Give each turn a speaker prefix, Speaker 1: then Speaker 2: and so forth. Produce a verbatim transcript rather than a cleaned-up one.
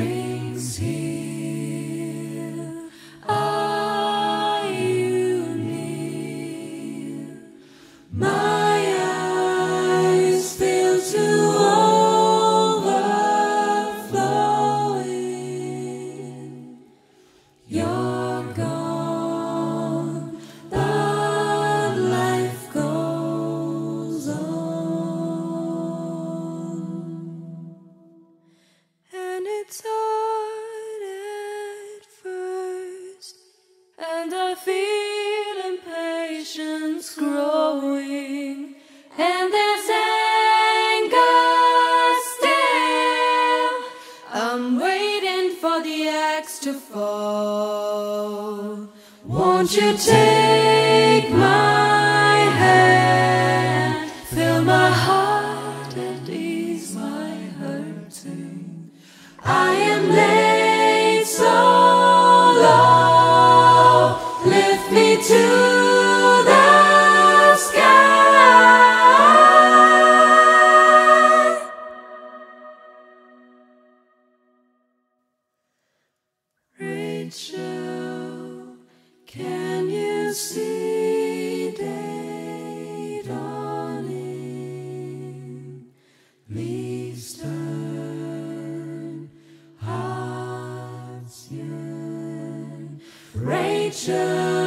Speaker 1: spring's here. Are you near? My eyes fill to overflowing. You're gone, but life goes on. And it's hard at first, and I feel impatience growing, and there's anger still. I'm waiting for the axe to fall. Won't you take my hand, fill my heart and ease my hurting? I am laid so low, lift me to the sky. Rachel, can you see day dawning? Leaves turn, hearts yearn. Rachel,